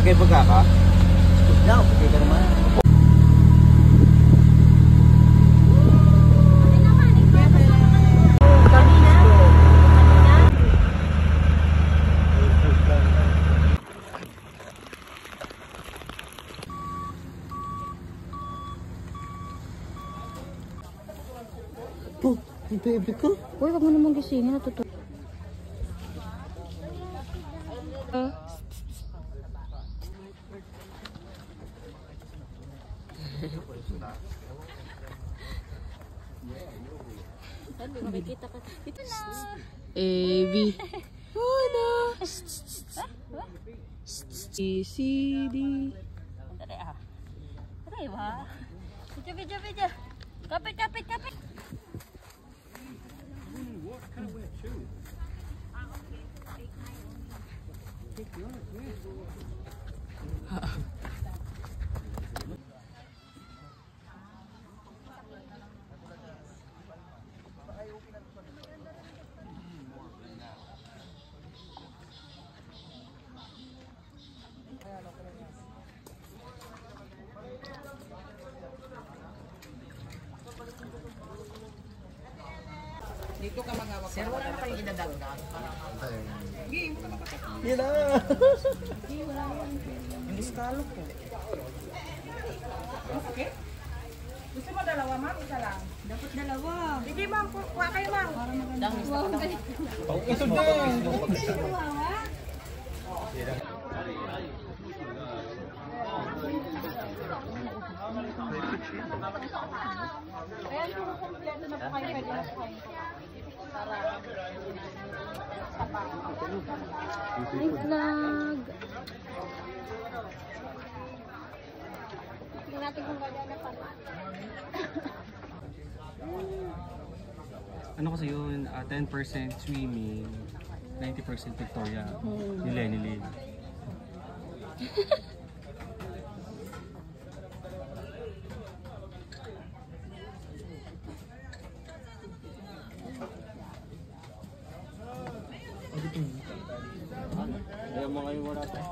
kayo pagkaka? Now, okay ka naman. Oh, yung baby ko. Uy, wag mo naman gisingin. Natutulog. Makikita ka. Ito na. A, B. Oh, no. C, D. Tari ah. Tari ba? Video. Kapit. Dito ka mangawak. Sir, wala na kayong idadagdag. Hindi, mo ka makakita. Hindi na. Hindi, wala yan. Hindi skalo po. Okay? Gusto mo dalawa, ma'am? Isa lang? Dapat dalawa. Sige, ma'am. Kuha kayo, ma'am. Dangis na ka daw. Ito din. Ayan, kung kompleto na po kayo pwede na po kayo. Hi vlog! Tingnan natin kung gano'n na pa. Ano kasi yun, 10% swimming, 90% Victoria, ni Lenny Lynn. Ayaw mo ngayon wala tayo.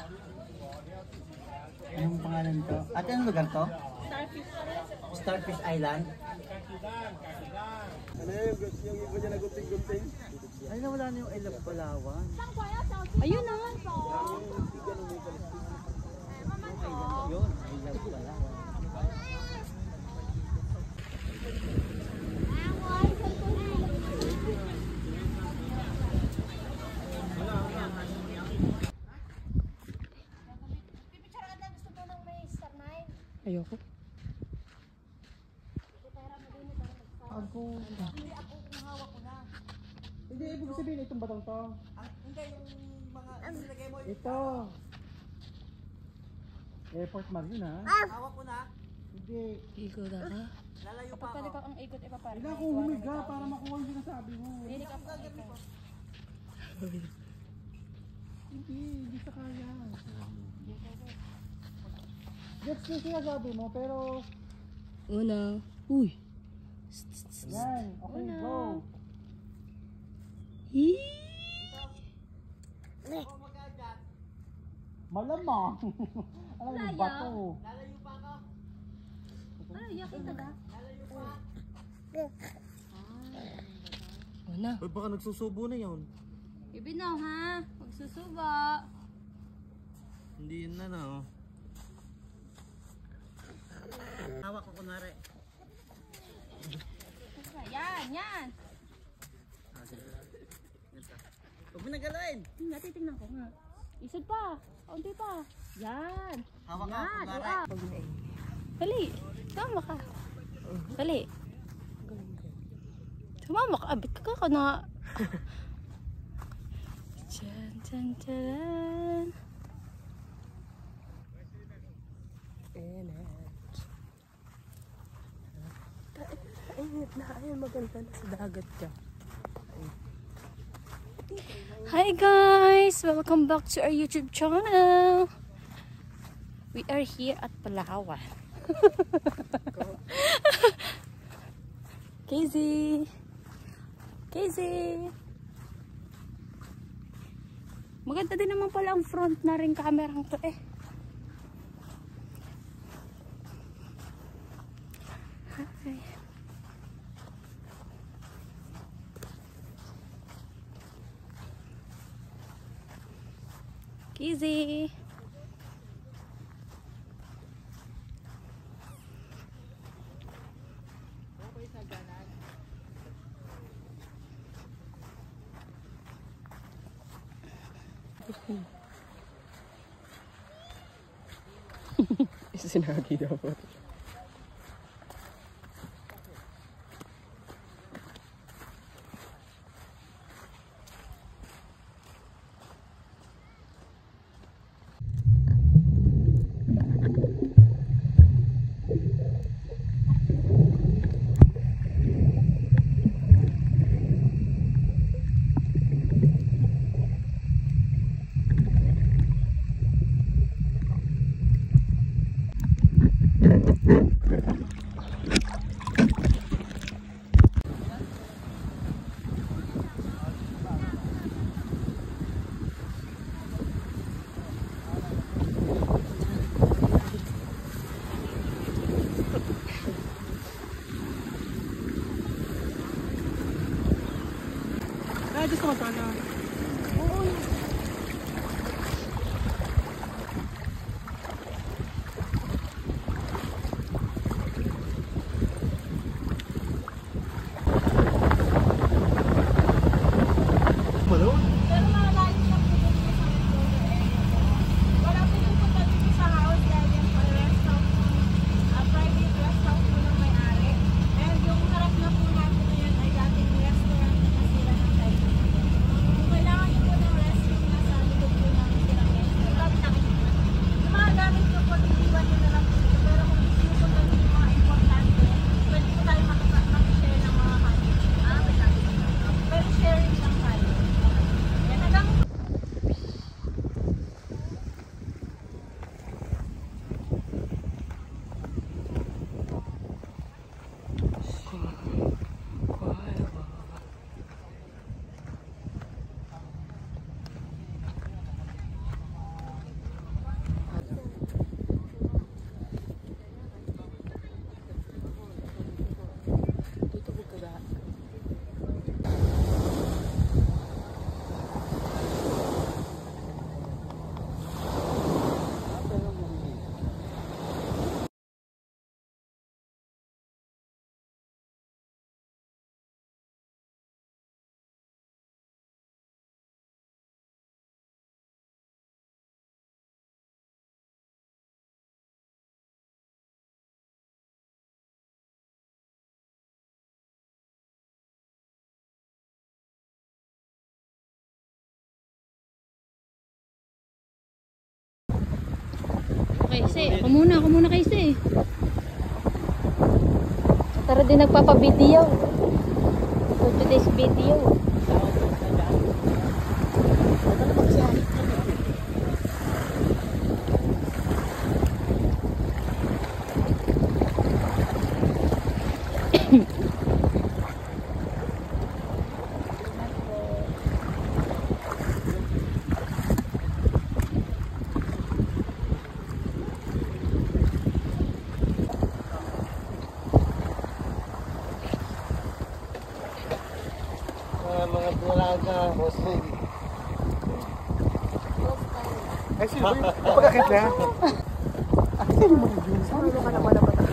Anong pangalan to? Ate, anong lugar to? Starfish Island. Ano yung iba dyan na gunting-gunting? Ay, nawala na yung I Love Palawan. Ayun na! Yun, I Love Palawan. Ayoko. Ako. Hindi, ibig sabihin itong batang to. Hindi, yung mga sinagay mo. Ito. Airport Marine ha. Hawak ko na. Hindi. Ikaw na ka? Lalayo pa Kapag ako. ka ang ikot, ipaparang. Hindi ako humiga para makuha yung sinasabi mo. Hindi ka pa ikot. Hindi sa kaya. Gets yung sinasabi mo pero... Una. Uy. Yan, okay, Una. go. Malamang. Alam mo, bato. Lalayo pa ako. Ay, yakin ka ba? Una. Uy, baka nagsusubo na yun. Ibinaw ha. Magsusuba. Hindi yun na no. Hawak ko kunwari. Yan. Huwag mo nagalawin. Titingnan ko nga. Isod pa. Kaunti pa. Yan. Hawak ka kunwari. Dali. Tama ka. Dali. Tumama ka. Abit ka na. Tsan. Ayun, maganda na sa dagat ka. Hi guys! Welcome back to our YouTube channel. We are here at Palawan. Casey! Maganda din naman pala ang front na rin camera to eh. Hi. Kizzy. Sinagi daw. Gusto ko sana. Oo. Pero malayo siyang pupunta sa wala pupunta dito sa house dahil yung rest house, private rest house po ng may-ari. And yung harap na po natin ngayon ay dating restaurant na sila ng Thailand. Kung kailangan nyo po ng restroom nasa likod po namin silang restaurant. Yung mga gamit nyo po, iiwan nyo na lang po dito. Pero kung gusto nyo po tayo yung mga importante, pwede po tayo makishare ng mga habits. Pero sharing lang tayo. Yan hanggang Okay, say, ako muna kayo say. Tara din nagpapa-video. For today's video. Mga dalaga, Rosling. Ay, sino ba yun? Napagkakit na? Sino mo yun? Sino ka naman na pata?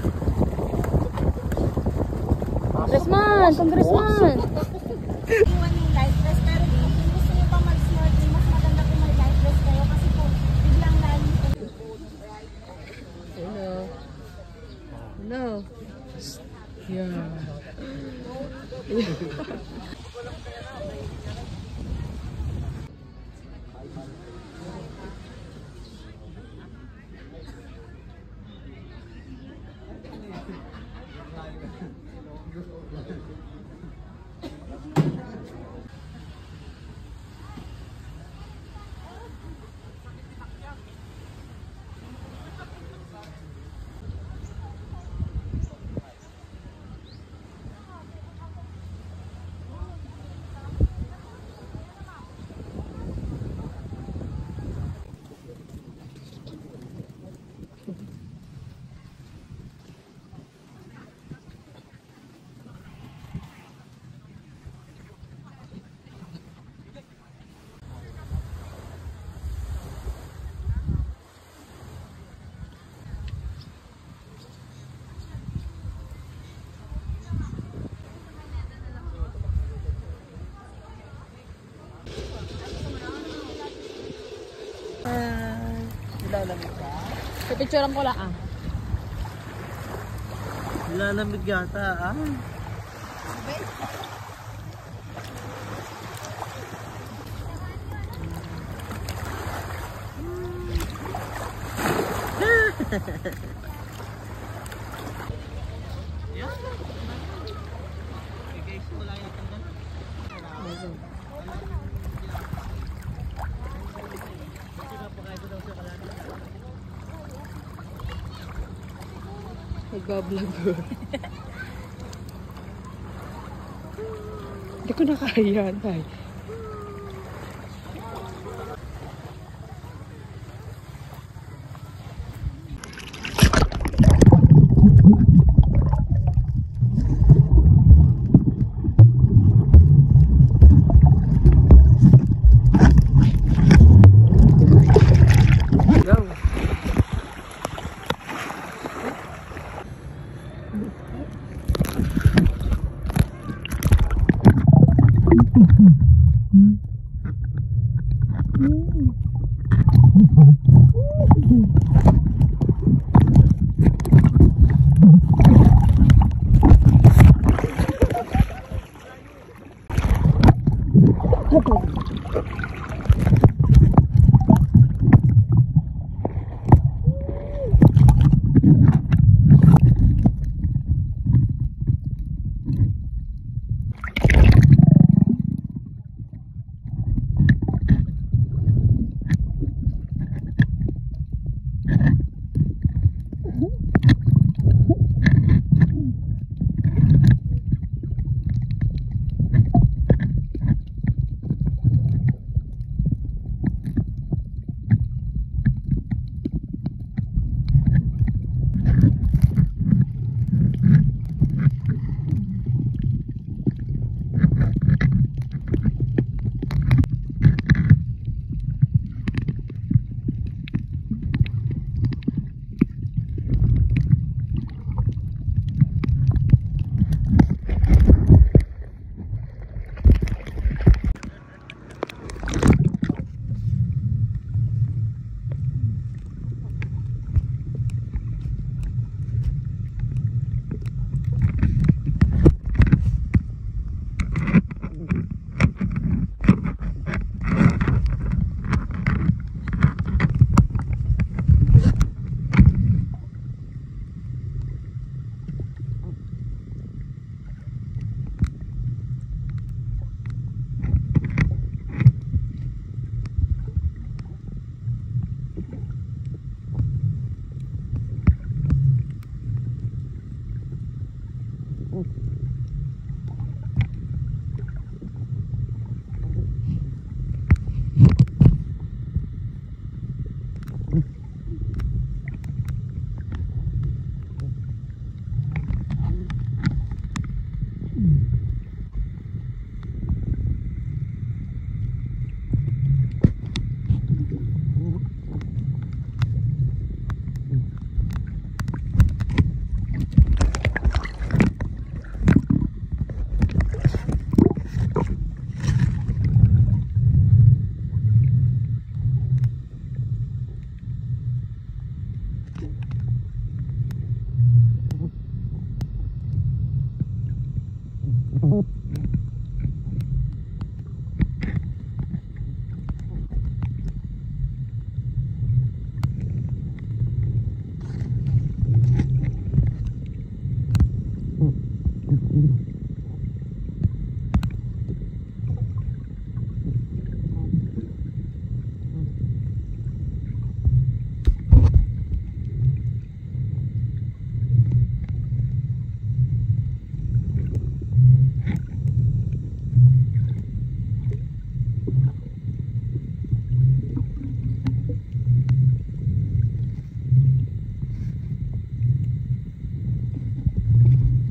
Congressman! Congressman! iwan yung life vest. Pero kung gusto nyo pa mag-snorkeling, mas maganda kung may life vest kayo kasi po biglang lalo po. Hello. Hello. Yeah. Nilalamig ka? Pipicturean ko lang Nilalamig yata, ah. Nagbablog ko. Hindi ko na kaya, tay.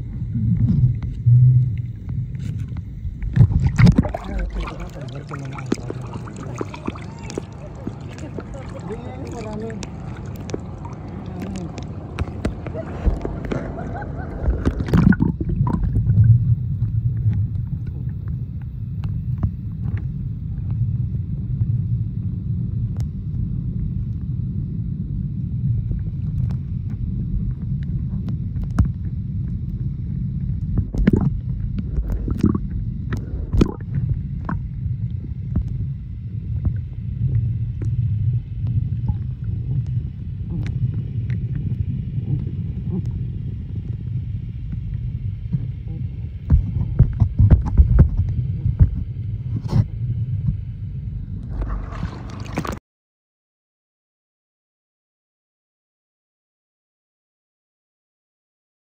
Ito naman.